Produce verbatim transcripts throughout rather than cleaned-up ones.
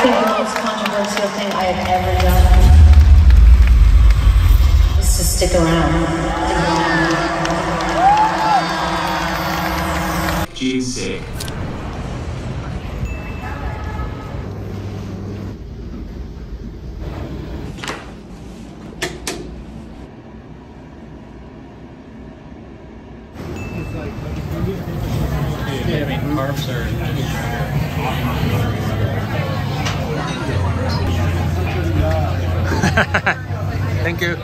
think the most controversial thing I have ever done is to stick around. Gene Sig. Yeah, I mean, carbs are. Thank you.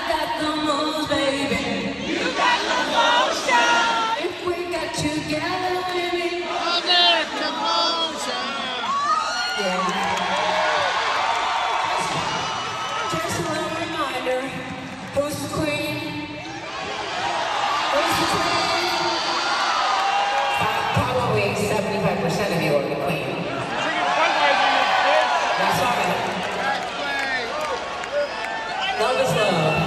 got the moves, baby. You got the motion. If we got together, baby. All that commotion. Yeah. Just a little reminder, who's the queen? Who's the queen? Probably seventy-five percent of you are the queen. That's all right. Love is love.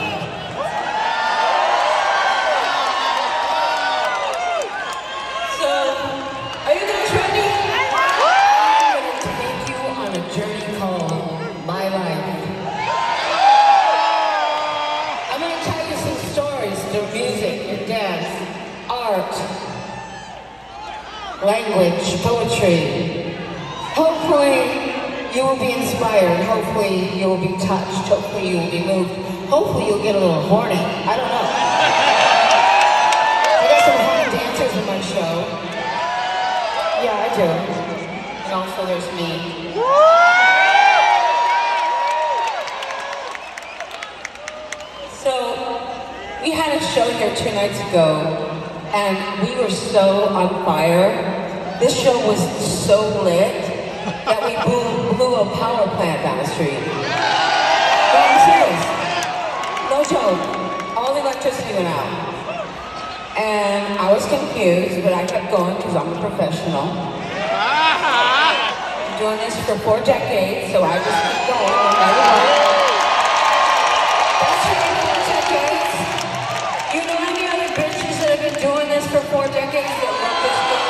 So, are you guys ready? I'm going to take you on a journey called My Life. I'm going to tell you some stories through music and dance, art, language, poetry. Hopefully, you will be inspired. Hopefully, you will be touched. Hopefully, you will be moved. Hopefully, you'll get a little horny. I don't know. I got some horny dancers in my show. Yeah, I do. And also, there's me. So, we had a show here two nights ago, and we were so on fire. This show was so lit that we blew, blew a power plant down the street. No, I'm serious. No joke. All the electricity went out. And I was confused, but I kept going because I'm a professional. I'm doing this for four decades, so I just keep going no matter what. That's right, four decades. You know any other bitches that have been doing this for four decades that love this thing?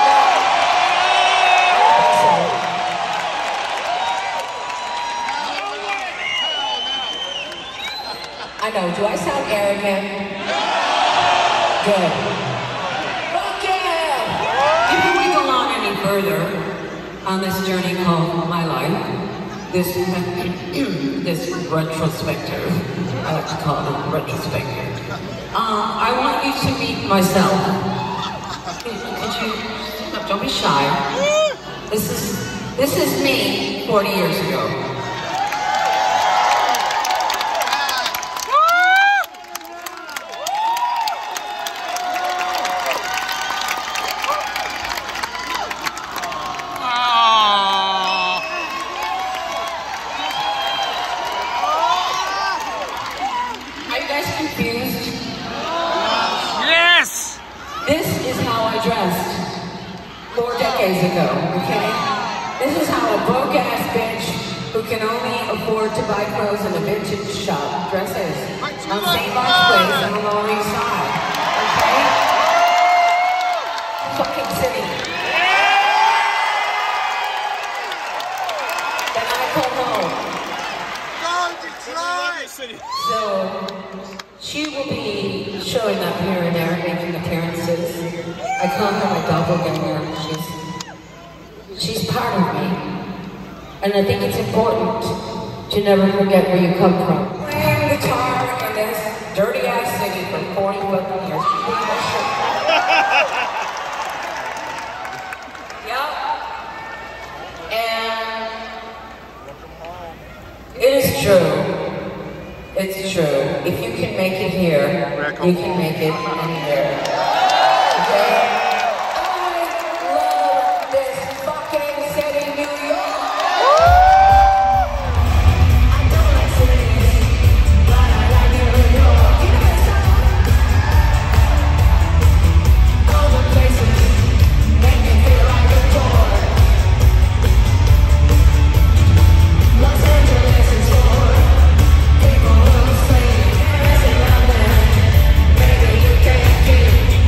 I know, do I sound arrogant? Good. Fuck yeah! Before we go on any further on this journey called My Life, this, this retrospective, I like to call it a retrospective, um, I want you to meet myself. Could, could you, no, don't be shy. This is, this is me forty years ago. This is how I dressed four decades ago, okay? This is how a broke-ass bitch who can only afford to buy clothes in a vintage shop dresses. On Saint Bart's Place on the Lower East Side, okay? Fucking city. Then I come home. So, she will be showing up here and there, making appearances. I call her my doppelganger. She's, she's part of me. And I think it's important to never forget where you come from. Playing guitar in this dirty-ass city for forty fucking years. Yep. And it is true. It's true. If you can make it here, you can make it anywhere. Okay? I love this fucking city, New York. I don't like cities, but I like New York. You know that song? All the places make me feel like a tour. Los Angeles is for people who say there's a London, maybe you can't keep.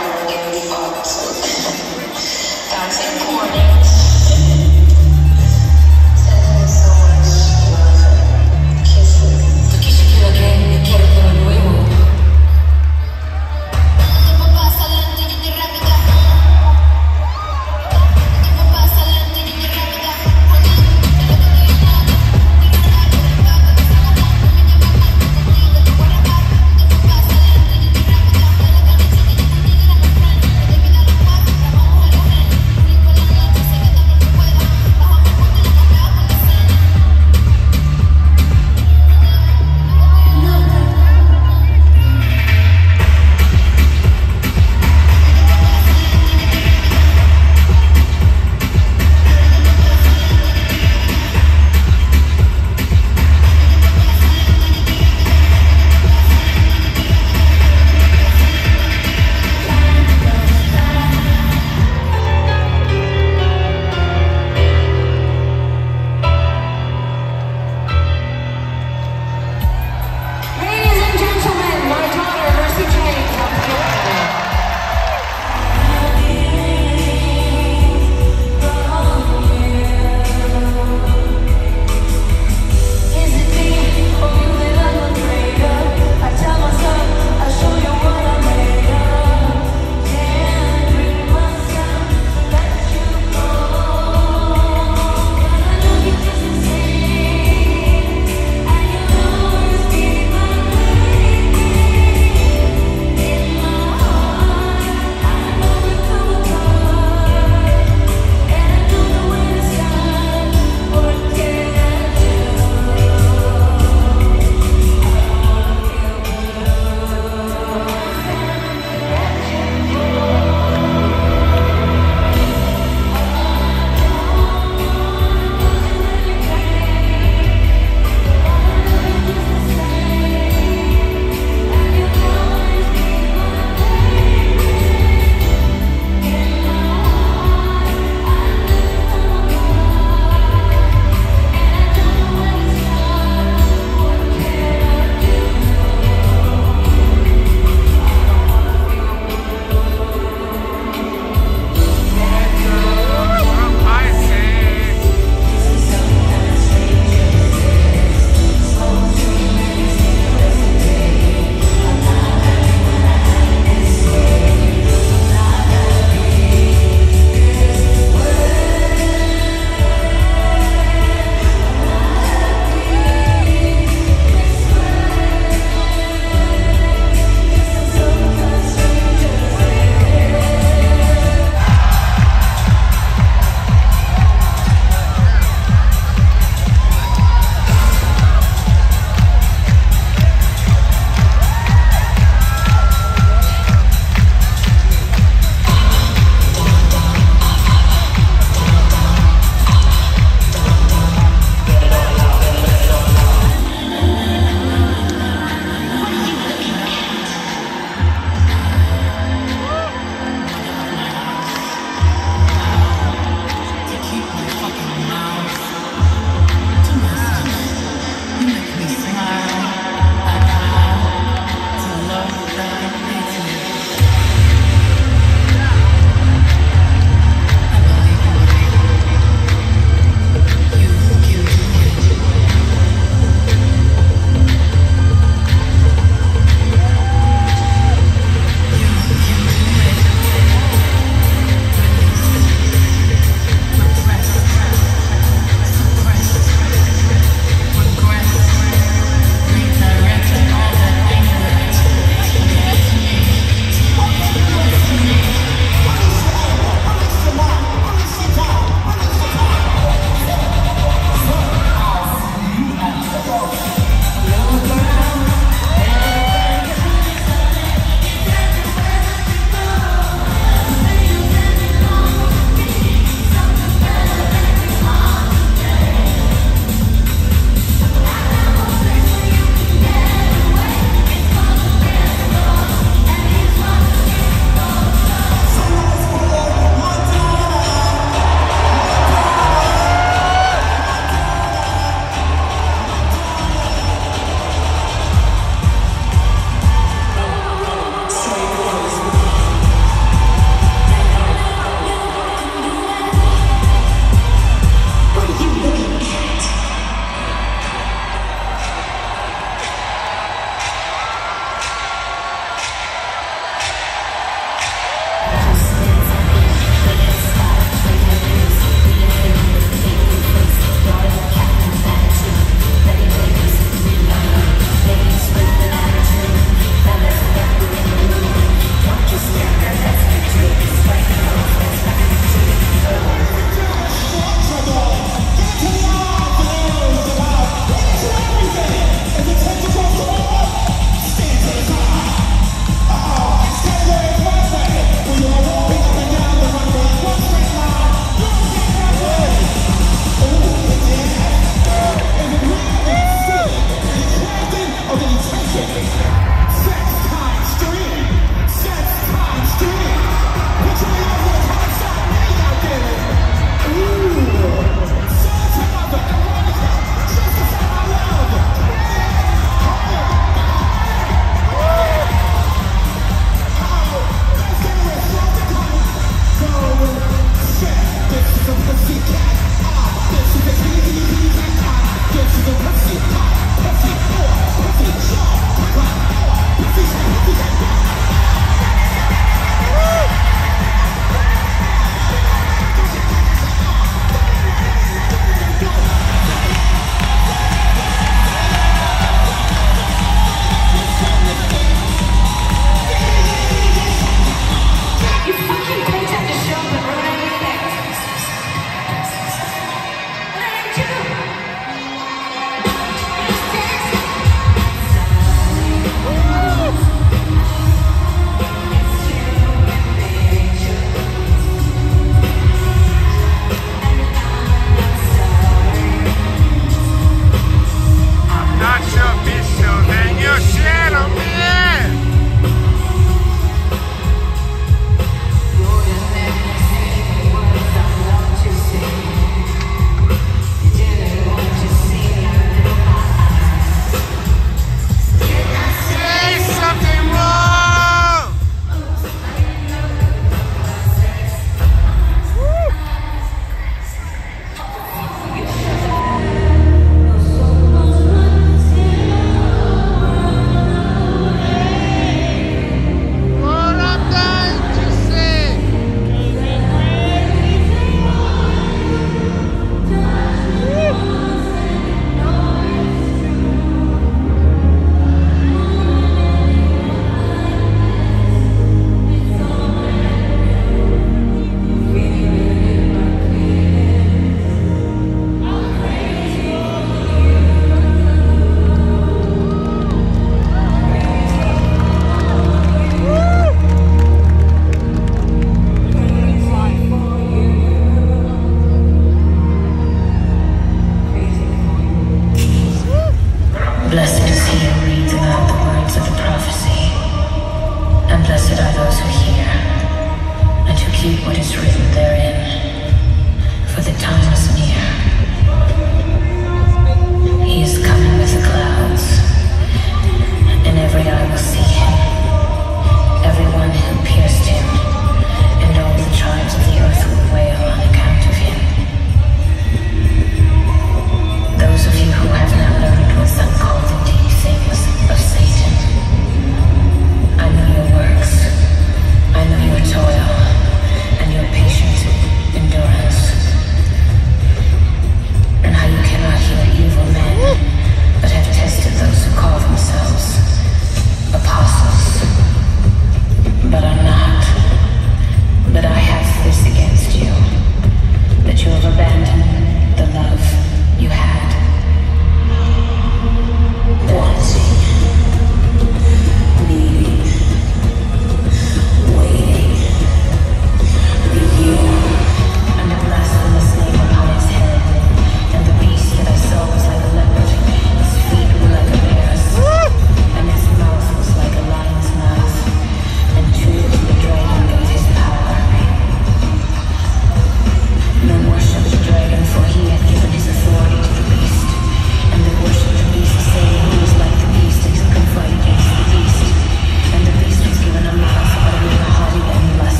Thank you.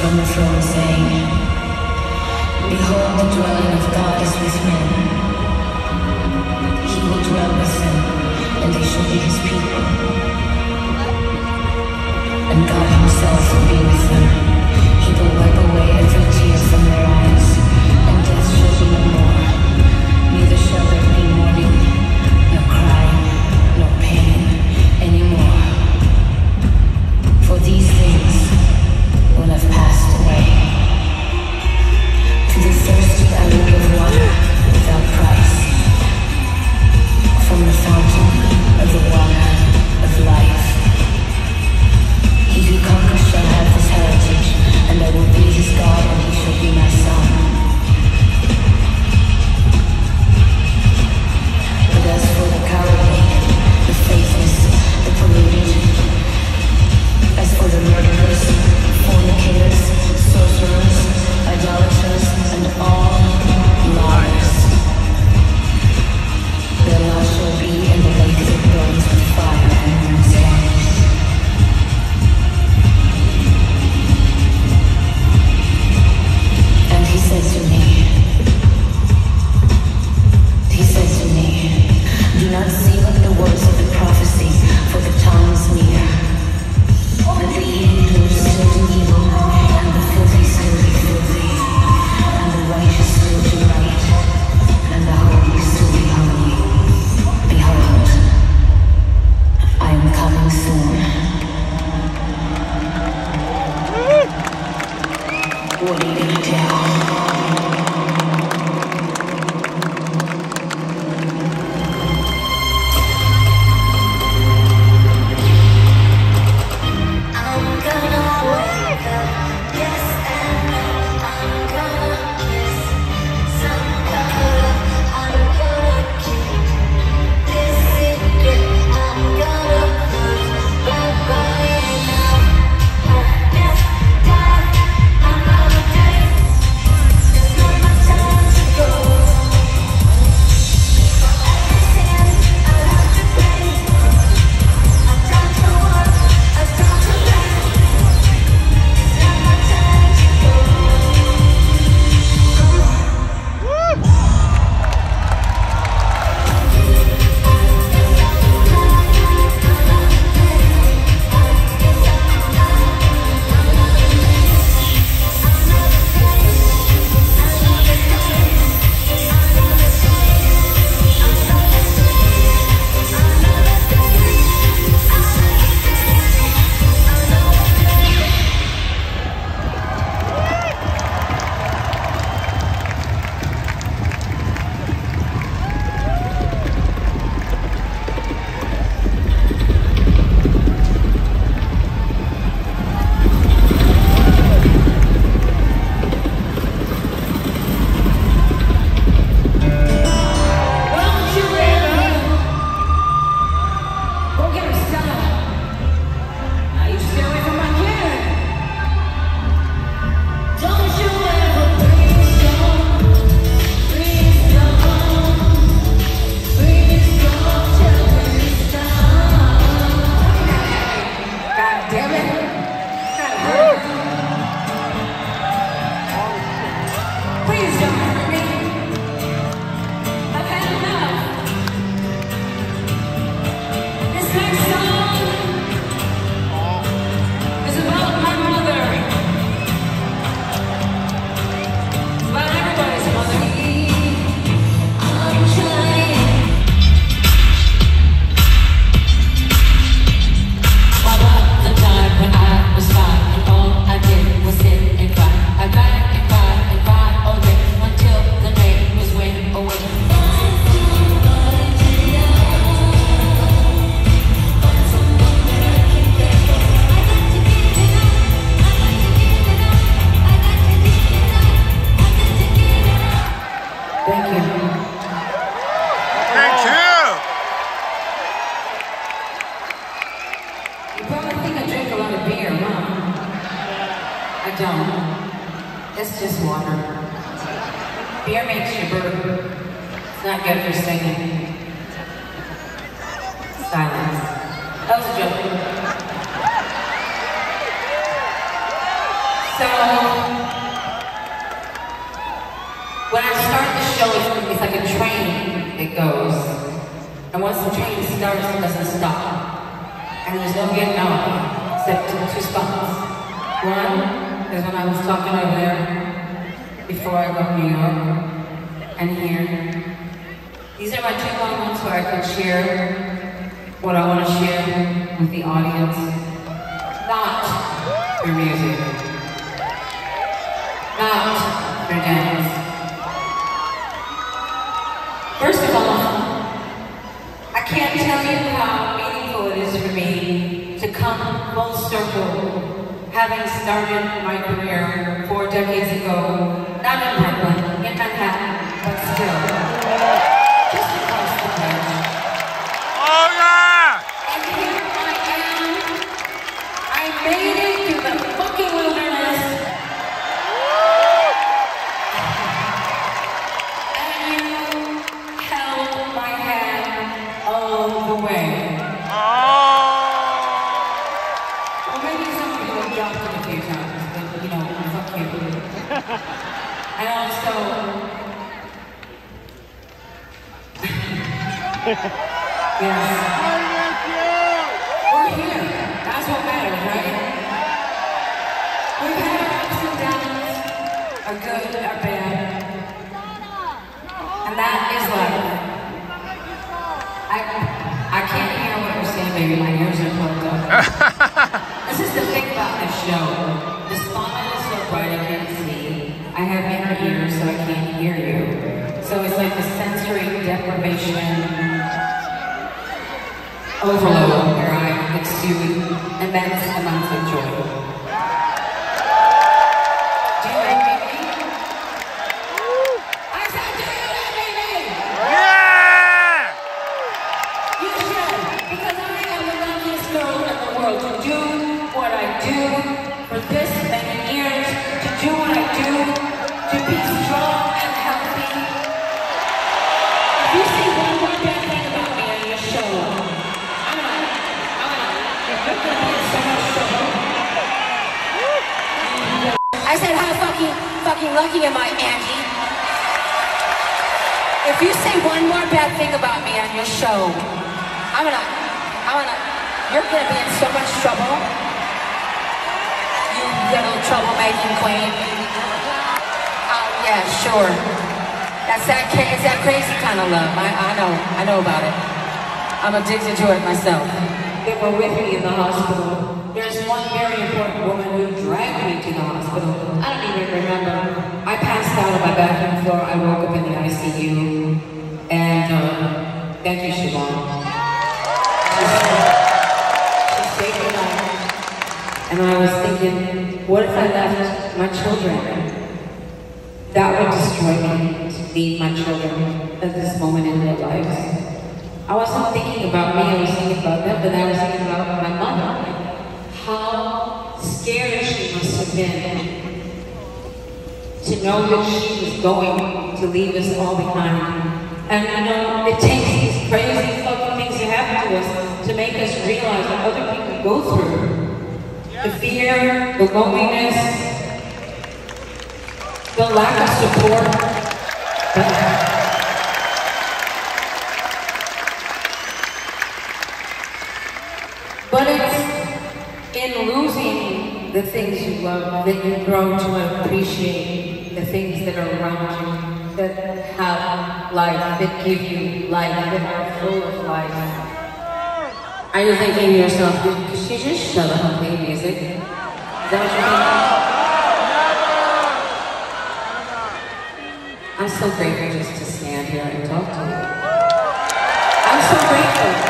from the throne saying, "Behold, the dwelling of God is with men. He will dwell with them, and they shall be his people. And God himself will be with them. He will wipe away every tear from their eyes, and death shall be no more. Neither shall there be mourning, nor crying, nor pain anymore. For these things will have passed away. To the thirsty I will give water without price, from the fountain of the water of life. He who conquers shall have this heritage, and I will be his God, and he shall be my son. But as for the cowardly, the faithless, the polluted, as for the murderers, fornicators, sorcerers, idolaters, and all liars, their lot shall be in the lake that burns with fire and brimstone. And he said to me, he said to me, "Do not seal up the words of the prophecy, for the time is near. Let the evildoer still do evil, and the filthy still be filthy, and the righteous still do right, and the holy still be holy. Behold, I am coming soon." What are you gonna do? It's just water. Beer makes you burp. It's not good for singing. Silence. That was a joke. So, So, when I start the show, it's, it's like a train that goes. And once the train starts, it doesn't stop. And there's no getting off, except two, two spots. One is when I was talking over there before I left New York. And here. These are my two moments where I can share what I want to share with the audience. Not your music. Not your dance. First of all, I can't tell you how meaningful it is for me to come full circle, having started my career four decades ago, not in Brooklyn, in Manhattan, but still, just across the bridge. Oh yeah! And here I am. I made it through the fucking wilderness. And you held my hand all the way. Oh! Well, maybe some of you have dropped it a few times, but you know, fuck you. And also, yes. We're here. That's what matters, right? We've had our ups and downs, our good, our bad. And that is life. I I can't hear what you're saying, baby. My ears are plugged up. This is the thing about this show. The spotlight is so bright I can't see. I have inner ears, so I can't hear you. So it's like the sensory deprivation overload where I exude immense amounts of joy. Do you like me? I said, do you like me? Yeah! You should, because I am the luckiest girl in the world to do what I do for this many years, to do what I do, to be strong and healthy. If you see one more bad thing about me on your show, I'm gonna, I'm gonna, I'm gonna be in so much trouble. I said, how fucking, fucking lucky am I, Angie? If you say one more bad thing about me on your show, I'm gonna, I'm gonna, you're gonna be in so much trouble. You little troublemaking queen. Oh yeah, sure. That's that, it's that crazy kind of love. I, I know, I know about it. I'm addicted to it myself. They were with me in the hospital. There's one very important woman who dragged me to the hospital. I don't even remember. I passed out on my bathroom floor. I woke up in the I C U. And, uh, thank you, Siobhan. She saved my life. And I was thinking, what if I left my children? That would destroy me, to leave my children at this moment in their lives. I wasn't thinking about me, I was thinking about them, but I was thinking about my mother. How scared she must have been to know that she was going to leave us all behind. And you know, it takes these crazy fucking things to happen to us to make us realize what other people go through. The fear, the loneliness, the lack of support. But it's in losing the things you love that you grow to appreciate the things that are around you, that have life, that give you life, that are full of life. Are you thinking to yourself, could she just shut up and play music? Is that what you're thinking? I'm so grateful just to stand here and talk to you. I'm so grateful.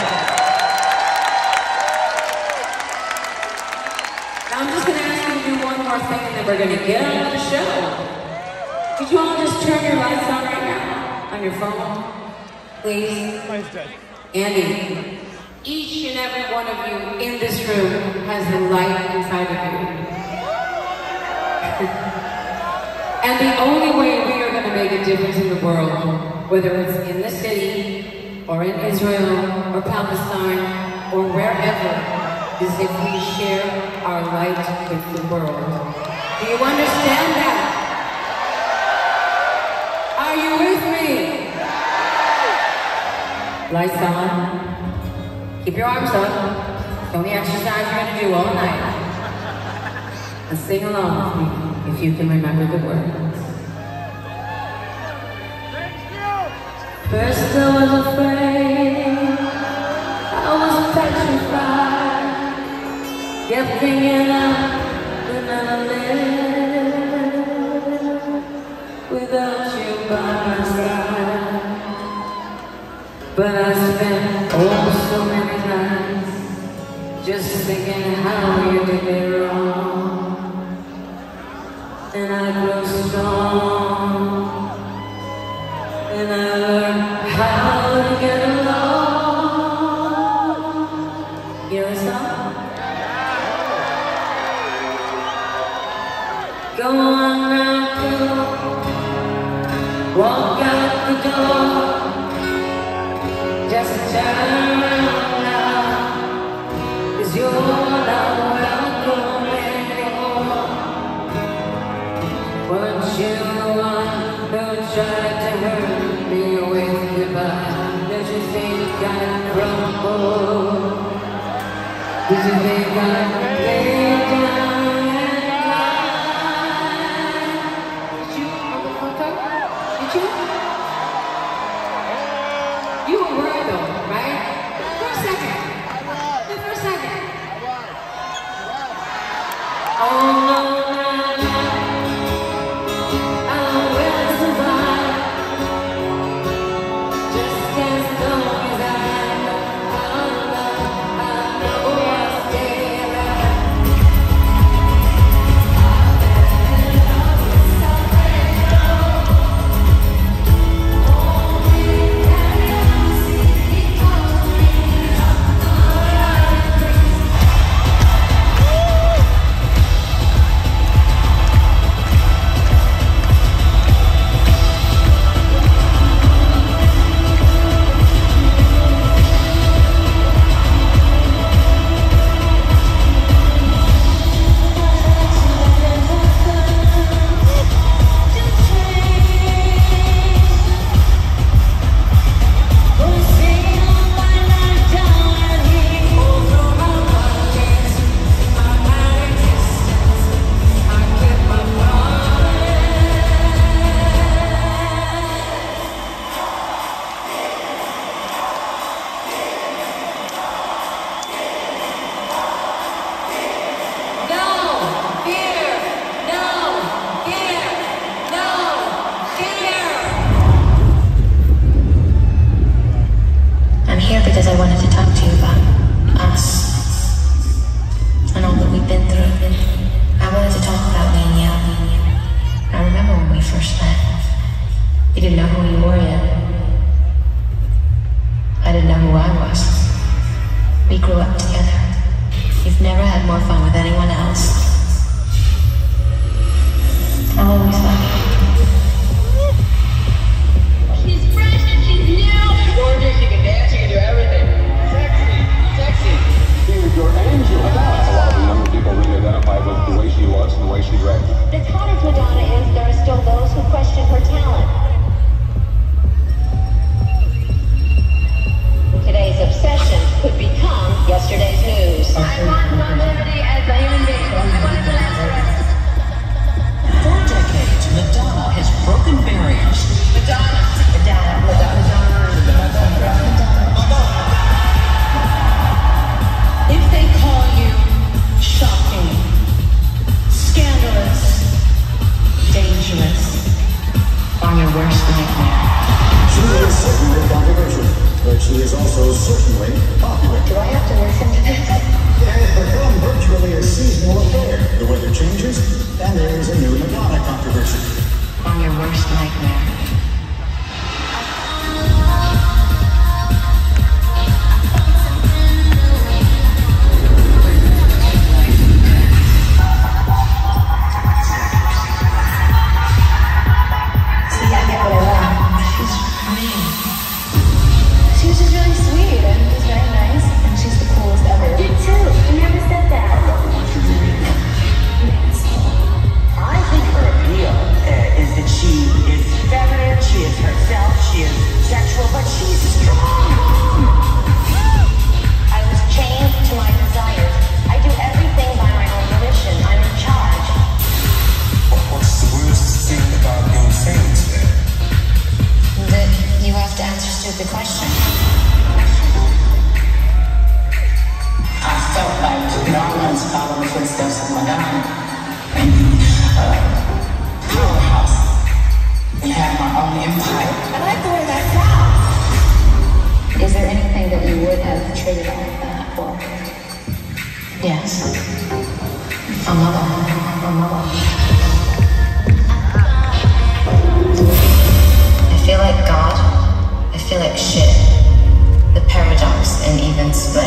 Now I'm just going to ask you to do one more thing and then we're going to get on with the show. Could you all just turn your lights on right now? On your phone? Please? Andy, each and every one of you in this room has a light inside of you. And the only way we are going to make a difference in the world, whether it's in the city, or in Israel, or Palestine, or wherever, is if we share our light with the world. Do you understand that? Are you with me? Lights on. Keep your arms up. It's only exercise you're gonna do all night. And sing along with me if you can remember the words. First I was afraid, I was petrified, kept thinking I could never live without you by my side. But I spent oh so many nights just thinking how you did me wrong, and I grew strong, and I learned how to get along. You know the song? Go on now, walk out the door. Just turn around now, 'cause you're not welcome anymore. Weren't you the one who tried to hurt me with goodbye? Don't you think I crumble? Did you think I lay down and cry? Did you, motherfucker? Did you? You were worried though, right? For a second. For a second. Oh no, no, no. I will survive. Just as long as I know, I know I'll stay alive. Because I wanted to talk to you about us and all that we've been through. I wanted to talk about me and you. I remember when we first met. You didn't know who you were yet. I didn't know who I was. We grew up together. You've never had more fun with anyone else. I'll always love you. She's fresh and she's new. She's gorgeous, she can dance, she can do everything. Sexy, sexy. She was your angel. A lot of the younger people really identify with the way she was and the way she dressed. The con of Madonna is there are still those who question her talent. Today's obsession could become yesterday's news. I want longevity as a human being. I want it to last forever. For decades, Madonna has broken barriers. Madonna. Madonna. Madonna. If they call you shocking, scandalous, dangerous, or your worst nightmare. She is certainly controversial, but she is also certainly popular. Do I have to listen to this? It has become virtually a seasonal affair. The weather changes, and there is a new Madonna controversy. Or your worst nightmare. answered the question. I felt like we all wanted to follow the footsteps of Madonna and uh, Powerhouse and have my own empire. I like the way that sounds. Is there anything that you would have traded all of that for? Yes. My mother. My mother. I feel like God. I feel like shit. The paradox and even split.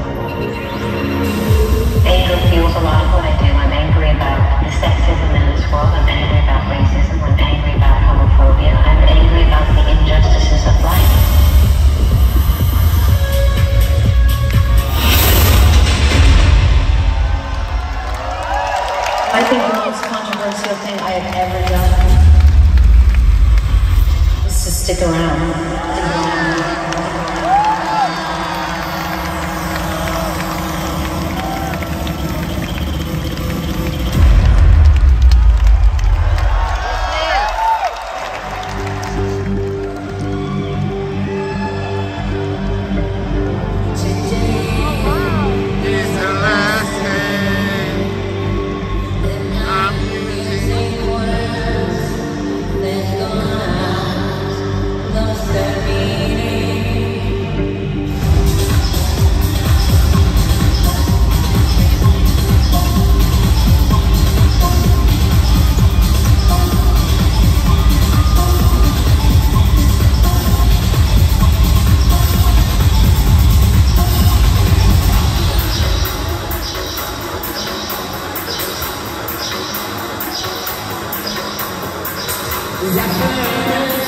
Anger fuels a lot of what I do. I'm angry about the sexism in this world. I'm angry about racism. I'm angry about homophobia. I'm angry about the injustices of life. I think the most controversial thing I have ever done is to stick around. Is that